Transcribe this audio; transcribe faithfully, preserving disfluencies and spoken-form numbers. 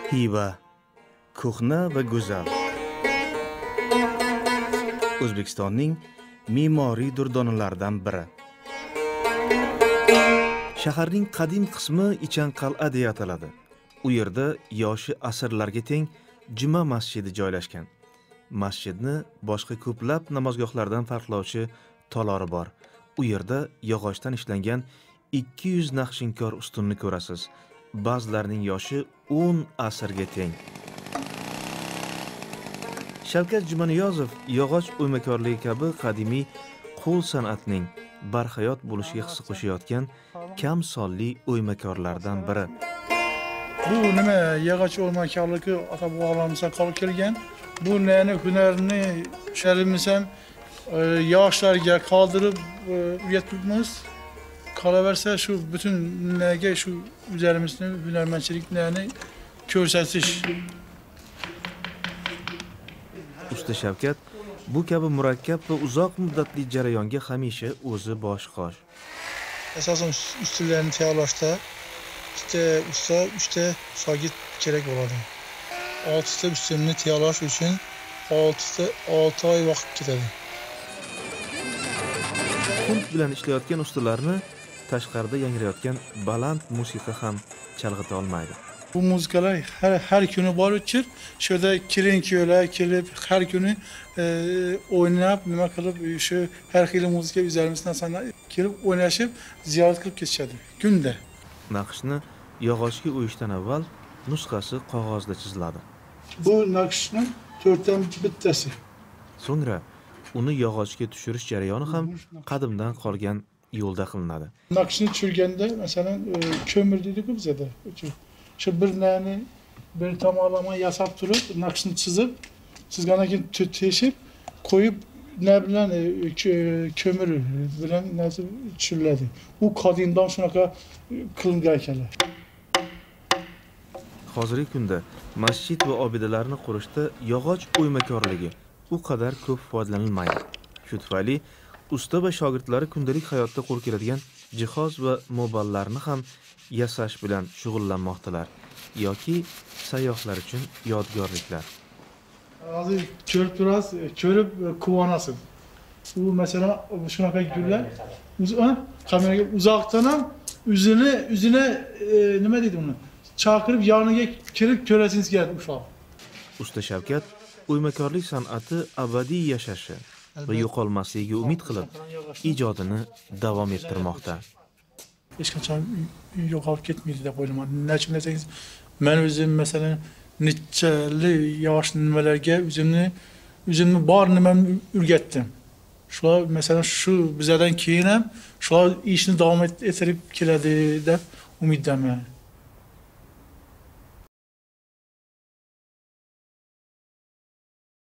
Hiva, ko'hna va go'zal. O'zbekistonning me'moriy durdonalaridan biri. Shaharning qadim qismi Ichan qal'a deya ataladi. U yerda yoshi asrlarga teng Juma masjidi joylashgan. Masjidni boshqa ko'plab namozgohlardan farqlovchi tolori bor. U yerda yog'ochdan ishlangan ikki yuz naqshinkor ustunni ko'rasiz. Ba'zilarining yoshi o'n asrga teng. Shavkat Jumaniyozov yog'och o'ymakorligi kabi qadimiy qo'l san'atining barhayot bo'lishiga hissa qo'shayotgan kam sonli o'ymakorlardan biri. Bu nima yog'och o'ymakorligi ota-bobolarimizdan qolib kelgan. Bu neni hunarini sharimiz ham yoshlarga qoldirib uyatibmiz. Qolaversa shu butun nega shu üzerimizni hunarmandchiliklarni ko'rsatish. Usta Shavkat bu kabi murakkab va uzoq muddatli jarayonga hamisha o'zi bosh-qosh. Asosan ustunlarni tayyorlashda ikkita usta, uchta shogird kerak bo'ladi. oltita ustunni tayyorlash uchun olti oy vaqt ketadi. Qunt bilan ishlayotgan ustalarni tashqarida yangrayotgan baland musiqa ham chalg'ita olmaydi. Bu muzikalar har, har kuni bor uchun shu yerda kelin-kuyovlar kelib har kuni e, o'ynab, nima qilib shu har xil muzika üzerimizdan sana kelib o'ynashib, ziyorat qilib ketishadi kunda. Naqshni yog'ochga o'yishdan avval nusxasi qog'ozda chiziladi. Bu naqshning to'rtdan bittasi. So'ngra uni yog'ochga tushirish jarayoni ham qadimdan qolgan yo'lda qilinadi. Naqshni tushirganda, masalan, ko'mir deydi-ku bizda. Shu bir nani bir tomonlama yasab turib, naqshni chizib, chizgandan keyin teshib, qo'yib, ne bilan ko'mir bilan nasib tushiriladi. U qadimdan shunaqa qilingan ekanlar. Hozirgi kunda masjid va obidalarni qurishda yog'och o'ymakorligi u qadar ko'p foydalanilmaydi. Shu tufayli usta va shogirdlari kundalik hayotda qo'l keladigan jihoz va mobillarni ham yasash bilan shug'ullanmoqdalar yoki sayyohlar uchun yodgorliklar. Hozir ko'rib turasiz, ko'rib quvonasiz. U masalan shunaqa gullar kameraga uzoqdan ham o'zini o'zini nima deydi uni? Chaqirib yoniga kirib ko'rasingiz kerak ushaq. Usta Shavkat o'ymakorlik san'ati abadiy yashashi va yo'qolmasligiga umid qilib, ijodini davom ettirmoqda. Hech qachon yo'qolib ketmaydi deb o'ylayman. Nechun desangiz, men o'zim masalan nechali yosh nimalarga o'zimni o'zimni bor nimamni o'rgatdim. Shular masalan shu bizdan keyin ham shular ishni davom ettirib keladi deb umiddaman.